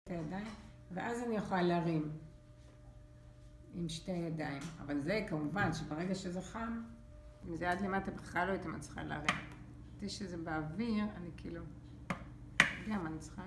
שתי ידיים, ואז אני יכולה להרים עם שתי ידיים. אבל זה כמובן שברגע שזה חם, אם זה עד למטה בכלל לא הייתי מצליחה להרים. חשבתי שזה באוויר, אני כאילו... גם אני צריכה...